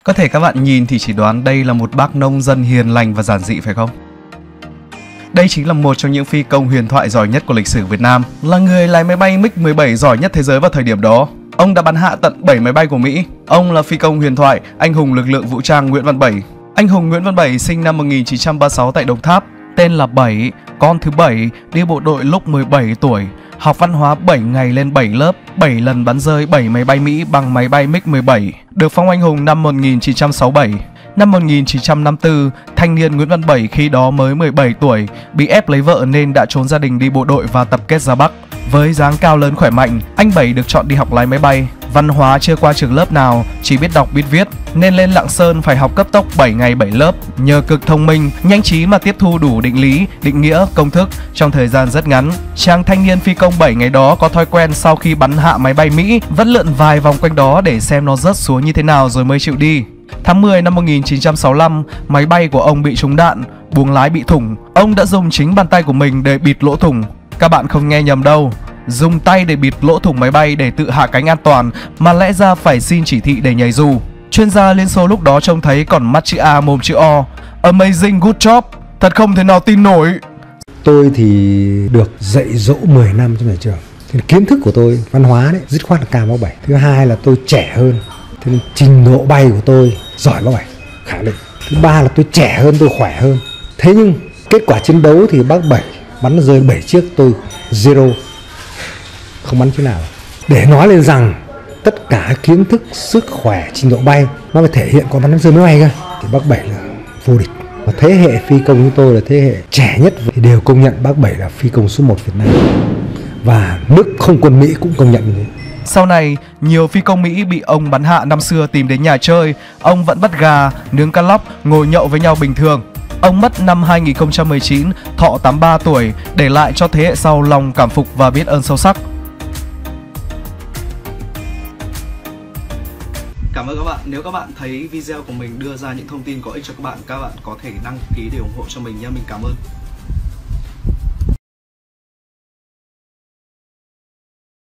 Có thể các bạn nhìn thì chỉ đoán đây là một bác nông dân hiền lành và giản dị phải không? Đây chính là một trong những phi công huyền thoại giỏi nhất của lịch sử Việt Nam, là người lái máy bay MiG-17 giỏi nhất thế giới vào thời điểm đó. Ông đã bắn hạ tận 7 máy bay của Mỹ. Ông là phi công huyền thoại, anh hùng lực lượng vũ trang Nguyễn Văn Bảy. Anh hùng Nguyễn Văn Bảy sinh năm 1936 tại Đồng Tháp, tên là Bảy, con thứ 7, đi bộ đội lúc 17 tuổi. Học văn hóa 7 ngày lên 7 lớp, 7 lần bắn rơi 7 máy bay Mỹ bằng máy bay MiG-17, được phong anh hùng năm 1967. Năm 1954, thanh niên Nguyễn Văn Bảy khi đó mới 17 tuổi, bị ép lấy vợ nên đã trốn gia đình đi bộ đội và tập kết ra Bắc. Với dáng cao lớn khỏe mạnh, anh Bảy được chọn đi học lái máy bay. Văn hóa chưa qua trường lớp nào, chỉ biết đọc biết viết, nên lên Lạng Sơn phải học cấp tốc 7 ngày 7 lớp. Nhờ cực thông minh, nhanh trí mà tiếp thu đủ định lý, định nghĩa, công thức trong thời gian rất ngắn. Chàng thanh niên phi công 7 ngày đó có thói quen sau khi bắn hạ máy bay Mỹ, vẫn lượn vài vòng quanh đó để xem nó rớt xuống như thế nào rồi mới chịu đi. Tháng 10 năm 1965, máy bay của ông bị trúng đạn, buồng lái bị thủng. Ông đã dùng chính bàn tay của mình để bịt lỗ thủng. Các bạn không nghe nhầm đâu, dùng tay để bịt lỗ thủng máy bay để tự hạ cánh an toàn, mà lẽ ra phải xin chỉ thị để nhảy dù. Chuyên gia Liên Xô lúc đó trông thấy còn mắt chữ A mồm chữ O. Amazing, good job, thật không thể nào tin nổi. Tôi thì được dạy dỗ 10 năm trong nhà trường. Thì kiến thức của tôi, văn hóa đấy, dứt khoát là cao bác Bảy. Thứ hai là tôi trẻ hơn, thế nên trình độ bay của tôi giỏi bác Bảy, khẳng định. Thứ ba là tôi trẻ hơn, tôi khỏe hơn. Thế nhưng kết quả chiến đấu thì bác Bảy bắn rơi 7 chiếc, tôi zero, không bắn chiếc nào. Để nói lên rằng tất cả kiến thức, sức khỏe, trình độ bay nó phải thể hiện qua bắn rơi máy bay cơ, thì bác Bảy là vô địch. Và thế hệ phi công chúng tôi là thế hệ trẻ nhất thì đều công nhận bác Bảy là phi công số 1 Việt Nam. Và nước không quân Mỹ cũng công nhận như thế. Sau này, nhiều phi công Mỹ bị ông bắn hạ năm xưa tìm đến nhà chơi. Ông vẫn bắt gà, nướng cá lóc, ngồi nhậu với nhau bình thường. Ông mất năm 2019, thọ 83 tuổi, để lại cho thế hệ sau lòng cảm phục và biết ơn sâu sắc. Cảm ơn các bạn. Nếu các bạn thấy video của mình đưa ra những thông tin có ích cho các bạn có thể đăng ký để ủng hộ cho mình nha. Mình cảm ơn.